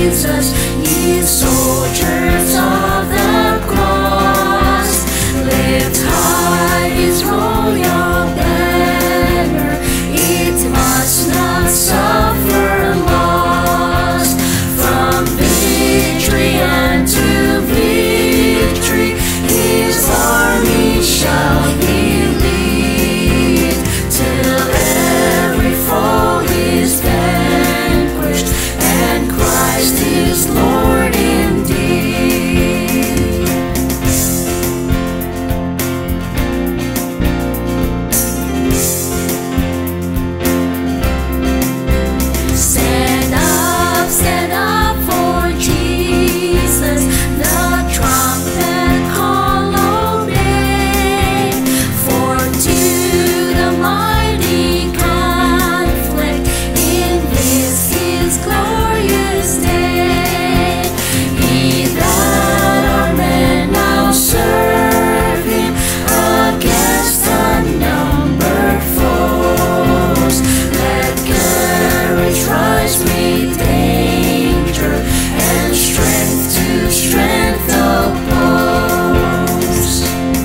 Jesus, ye soldiers of the cross, lift high his royal banner, it must not suffer loss. From victory unto victory, his army shall be lead, till every foe is vanquished, and Christ is Lord indeed. Stand up for Jesus, the trumpet call obey, for to the mighty conflict in this his glorious day. He that our men now serve him against unnumbered foes. Let courage rise with danger, and strength to strength oppose.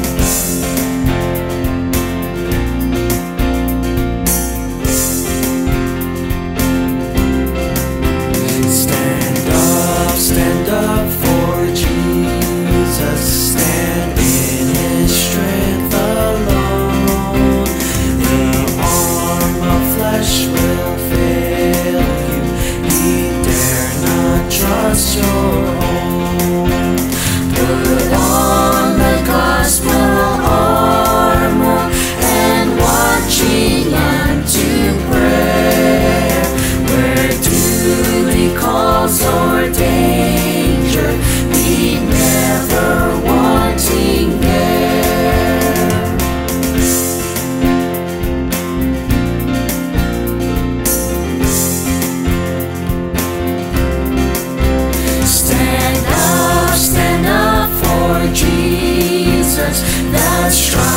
Stand up for Jesus, stand in his strength alone. The arm of flesh will fail you, he dare not trust your own. Put on the gospel armor, and watching unto prayer, where duty calls or danger, be never wanting there. Stand up for Jesus, the strong